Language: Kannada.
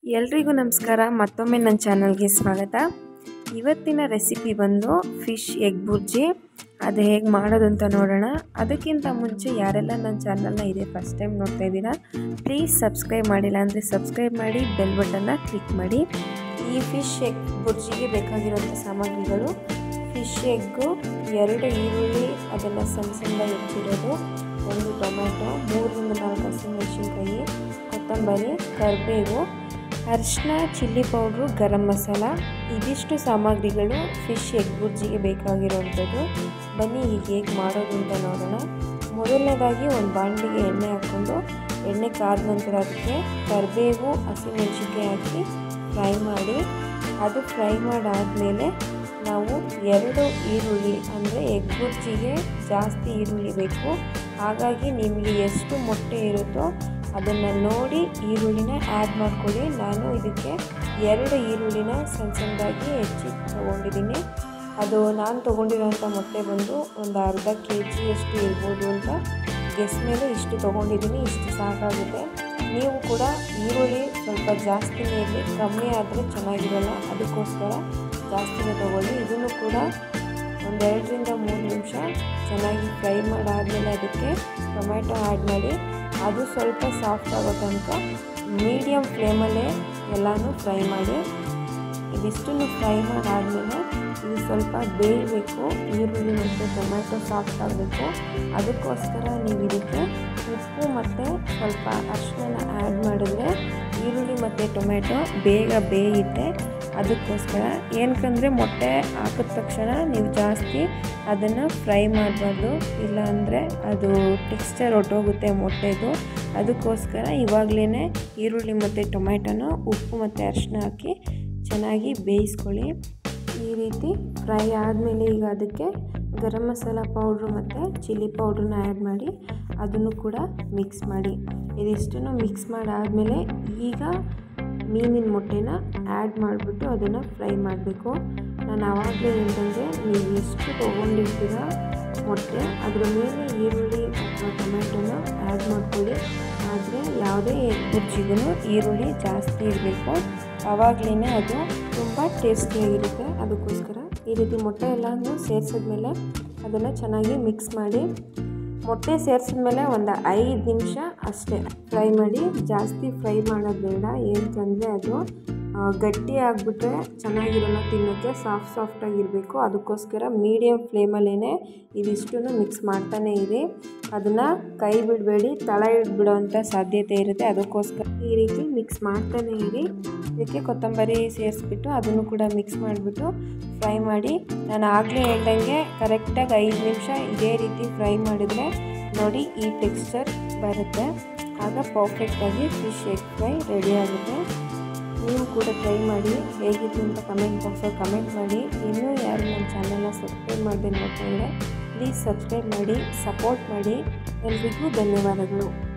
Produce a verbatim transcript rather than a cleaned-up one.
ಎಲ್ರಿಗೂ ನಮಸ್ಕಾರ. ಮತ್ತೊಮ್ಮೆ ನನ್ನ ಚಾನಲ್ಗೆ ಸ್ವಾಗತ. ಇವತ್ತಿನ ರೆಸಿಪಿ ಬಂದು ಫಿಶ್ ಎಗ್ ಬುರ್ಜಿ. ಅದು ಹೇಗೆ ಮಾಡೋದು ಅಂತ ನೋಡೋಣ. ಅದಕ್ಕಿಂತ ಮುಂಚೆ ಯಾರೆಲ್ಲ ನನ್ನ ಚಾನಲ್ನ ಇದೆ ಫಸ್ಟ್ ಟೈಮ್ ನೋಡ್ತಾ ಇದ್ದೀರಾ, ಪ್ಲೀಸ್ ಸಬ್ಸ್ಕ್ರೈಬ್ ಮಾಡಿಲ್ಲ ಅಂದರೆ ಸಬ್ಸ್ಕ್ರೈಬ್ ಮಾಡಿ, ಬೆಲ್ ಬಟನ್ನ ಕ್ಲಿಕ್ ಮಾಡಿ. ಈ ಫಿಶ್ ಎಗ್ ಬುರ್ಜಿಗೆ ಬೇಕಾಗಿರೋಂಥ ಸಾಮಗ್ರಿಗಳು: ಫಿಶ್ ಎಗ್ಗು, ಎರಡು ಈರುಳ್ಳಿ ಅದನ್ನು ಸಣ್ಣ ಸಣ್ಣದಾಗಿ ಹೆಚ್ಚಿರೋದು, ಒಂದು ಟೊಮೆಟೊ, ಮೂರರಿಂದ ನಾಲ್ಕು ಹಸಿಮೆಣಸಿನ್ಕಾಯಿ, ಕೊತ್ತಂಬರಿ, ಕರಿಬೇವು, ಅರಿಶಿನ, ಚಿಲ್ಲಿ ಪೌಡ್ರು, ಗರಂ ಮಸಾಲ. ಇದಿಷ್ಟು ಸಾಮಗ್ರಿಗಳು ಫಿಶ್ ಎಗ್ ಬುರ್ಜಿಗೆ ಬೇಕಾಗಿರುವಂಥದ್ದು. ಬನ್ನಿ ಈಗ ಹೇಗೆ ಮಾಡೋದು ಅಂತ ನೋಡೋಣ. ಮೊದಲನೇದಾಗಿ ಒಂದು ಬಾಣಲಿಗೆ ಎಣ್ಣೆ ಹಾಕ್ಕೊಂಡು, ಎಣ್ಣೆ ಕಾದ ನಂತರ ಅದಕ್ಕೆ ಕರಿಬೇವು, ಹಸಿಮೆಣಸಿನ್ಕಾಯಿ ಹಾಕಿ ಫ್ರೈ ಮಾಡಿ, ಅದು ಫ್ರೈ ಮಾಡಾದಮೇಲೆ ನಾವು ಎರಡು ಈರುಳ್ಳಿ, ಅಂದರೆ ಎಗ್ ಬುರ್ಜಿಗೆ ಜಾಸ್ತಿ ಈರುಳ್ಳಿ ಬೇಕು, ಹಾಗಾಗಿ ನಿಮಗೆ ಎಷ್ಟು ಮೊಟ್ಟೆ ಇರುತ್ತೋ ಅದನ್ನು ನೋಡಿ ಈರುಳ್ಳಿನ ಆ್ಯಡ್ ಮಾಡ್ಕೊಳ್ಳಿ. ನಾನು ಇದಕ್ಕೆ ಎರಡು ಈರುಳ್ಳಿನ ಸಣ್ಣ ಸಣ್ಣದಾಗಿ ಹೆಚ್ಚಿ ತೊಗೊಂಡಿದ್ದೀನಿ. ಅದು ನಾನು ತೊಗೊಂಡಿರೋಂಥ ಮೊಟ್ಟೆ ಬಂದು ಒಂದು ಅರ್ಧ ಕೆ ಜಿಯಷ್ಟು ಇರ್ಬೋದು ಅಂತ ಗೆಸ್ ಮೇಲೆ ಇಷ್ಟು ತೊಗೊಂಡಿದ್ದೀನಿ. ಇಷ್ಟು ಸಾಕಾಗುತ್ತೆ. ನೀವು ಕೂಡ ಈರುಳ್ಳಿ ಸ್ವಲ್ಪ ಜಾಸ್ತಿನೇ ಇರಲಿ, ಕಮ್ಮಿ ಆದರೆ ಚೆನ್ನಾಗಿರಲ್ಲ, ಅದಕ್ಕೋಸ್ಕರ ಜಾಸ್ತಿನೇ ತೊಗೊಳ್ಳಿ. ಇದನ್ನು ಕೂಡ ಒಂದೆರಡರಿಂದ ಮೂರು ನಿಮಿಷ ಚೆನ್ನಾಗಿ ಫ್ರೈ ಮಾಡಾದಮೇಲೆ ಅದಕ್ಕೆ ಟೊಮೆಟೊ ಆ್ಯಡ್ ಮಾಡಿ, ಅದು ಸ್ವಲ್ಪ ಸಾಫ್ಟ್ ಆಗೋ ತನಕ ಮೀಡಿಯಮ್ ಫ್ಲೇಮಲ್ಲೇ ಎಲ್ಲನೂ ಫ್ರೈ ಮಾಡಿ. ಇದಿಷ್ಟನ್ನು ಫ್ರೈ ಮಾಡಾದಮೇಲೆ ಇದು ಸ್ವಲ್ಪ ಬೇಯಬೇಕು, ಈರುಳ್ಳಿ ಮತ್ತು ಟೊಮೆಟೊ ಸಾಫ್ಟ್ ಆಗಬೇಕು. ಅದಕ್ಕೋಸ್ಕರ ನೀವು ಇದಕ್ಕೆ ಉಪ್ಪು ಮತ್ತು ಸ್ವಲ್ಪ ಅರಿಶಿನ ಆ್ಯಡ್ ಮಾಡಿದ್ರೆ ಈರುಳ್ಳಿ ಮತ್ತು ಟೊಮೆಟೊ ಬೇಗ ಬೇಯುತ್ತೆ. ಅದಕ್ಕೋಸ್ಕರ ಏನಕ್ಕಂದರೆ ಮೊಟ್ಟೆ ಹಾಕಿದ ತಕ್ಷಣ ನೀವು ಜಾಸ್ತಿ ಅದನ್ನು ಫ್ರೈ ಮಾಡಬಾರ್ದು, ಇಲ್ಲಾಂದರೆ ಅದು ಟೆಕ್ಸ್ಚರ್ ಹೊಟ್ಟೋಗುತ್ತೆ ಮೊಟ್ಟೆದು. ಅದಕ್ಕೋಸ್ಕರ ಇವಾಗಲೇ ಈರುಳ್ಳಿ ಮತ್ತು ಟೊಮೆಟೊನ ಉಪ್ಪು ಮತ್ತು ಅರಿಶಿನ ಹಾಕಿ ಚೆನ್ನಾಗಿ ಬೇಯಿಸ್ಕೊಳ್ಳಿ. ಈ ರೀತಿ ಫ್ರೈ ಆದಮೇಲೆ ಈಗ ಅದಕ್ಕೆ ಗರಂ ಮಸಾಲ ಪೌಡ್ರು ಮತ್ತು ಚಿಲ್ಲಿ ಪೌಡ್ರನ್ನ ಆ್ಯಡ್ ಮಾಡಿ ಅದನ್ನು ಕೂಡ ಮಿಕ್ಸ್ ಮಾಡಿ. ಇದಿಷ್ಟನ್ನು ಮಿಕ್ಸ್ ಮಾಡಾದಮೇಲೆ ಈಗ ಮೀನಿನ ಮೊಟ್ಟೆನ ಆ್ಯಡ್ ಮಾಡಿಬಿಟ್ಟು ಅದನ್ನು ಫ್ರೈ ಮಾಡಬೇಕು. ನಾನು ಆವಾಗಲೇ ಹೇಳ್ದಂಗೆ ನೀವು ಎಷ್ಟು ತೊಗೊಂಡಿರ್ತೀರ ಮೊಟ್ಟೆ ಅದರ ಮೇಲೆ ಈರುಳ್ಳಿ ಅಥವಾ ಟೊಮೆಟೊನ ಆ್ಯಡ್ ಮಾಡ್ಕೊಳ್ಳಿ. ಆದರೆ ಯಾವುದೇ ಎಗ್ ಬುರ್ಜಿಗೂ ಈರುಳ್ಳಿ ಜಾಸ್ತಿ ಇರಬೇಕು, ಆವಾಗಲೇ ಅದು ತುಂಬ ಟೇಸ್ಟಿಯಾಗಿರುತ್ತೆ. ಅದಕ್ಕೋಸ್ಕರ ಈ ರೀತಿ ಮೊಟ್ಟೆ ಎಲ್ಲನೂ ಸೇರಿಸಿದ್ಮೇಲೆ ಅದನ್ನು ಚೆನ್ನಾಗಿ ಮಿಕ್ಸ್ ಮಾಡಿ. ಮೊಟ್ಟೆ ಸೇರಿಸಿದ್ಮೇಲೆ ಒಂದು ಐದು ನಿಮಿಷ ಅಷ್ಟೇ ಫ್ರೈ ಮಾಡಿ, ಜಾಸ್ತಿ ಫ್ರೈ ಮಾಡೋದು ಬೇಡ. ಏನಕ್ಕಂದರೆ ಅದು ಗಟ್ಟಿ ಆಗಿಬಿಟ್ರೆ ಚೆನ್ನಾಗಿರೋಲ್ಲ ತಿನ್ನೋಕ್ಕೆ, ಸಾಫ್ಟ್ ಸಾಫ್ಟಾಗಿರಬೇಕು. ಅದಕ್ಕೋಸ್ಕರ ಮೀಡಿಯಮ್ ಫ್ಲೇಮಲ್ಲೇ ಇದಿಷ್ಟನ್ನು ಮಿಕ್ಸ್ ಮಾಡ್ತಾನೇ ಇರಿ. ಅದನ್ನು ಕೈ ಬಿಡಬೇಡಿ, ತಳ ಹಿಡ್ಬಿಡೋವಂಥ ಸಾಧ್ಯತೆ ಇರುತ್ತೆ. ಅದಕ್ಕೋಸ್ಕರ ಈ ರೀತಿ ಮಿಕ್ಸ್ ಮಾಡ್ತಾನೇ ಇರಿ. ಇದಕ್ಕೆ ಕೊತ್ತಂಬರಿ ಸೇರಿಸ್ಬಿಟ್ಟು ಅದನ್ನು ಕೂಡ ಮಿಕ್ಸ್ ಮಾಡಿಬಿಟ್ಟು ಫ್ರೈ ಮಾಡಿ. ನಾನು ಆಗಲೇ ಹೇಳ್ದಂಗೆ ಕರೆಕ್ಟಾಗಿ ಐದು ನಿಮಿಷ ಇದೇ ರೀತಿ ಫ್ರೈ ಮಾಡಿದರೆ ನೋಡಿ ಈ ಟೆಕ್ಸ್ಚರ್ ಬರುತ್ತೆ. ಆಗ ಪರ್ಫೆಕ್ಟಾಗಿ ಫಿಶ್ ಎಗ್ ಫ್ರೈ ರೆಡಿ ಆಗುತ್ತೆ. ನೀವು ಕೂಡ ಟ್ರೈ ಮಾಡಿ, ಹೇಗಿತ್ತು ಅಂತ ಕಮೆಂಟ್ ಬಾಕ್ಸಲ್ಲಿ ಕಮೆಂಟ್ ಮಾಡಿ. ಇನ್ನೂ ಯಾರು ನನ್ನ ಚಾನಲ್ನ ಸಬ್ಸ್ಕ್ರೈಬ್ ಮಾಡದೆ ನೋಡ್ತಾ ಇದ್ದರೆ ಪ್ಲೀಸ್ ಸಬ್ಸ್ಕ್ರೈಬ್ ಮಾಡಿ, ಸಪೋರ್ಟ್ ಮಾಡಿ. ಎಲ್ರಿಗೂ ಧನ್ಯವಾದಗಳು.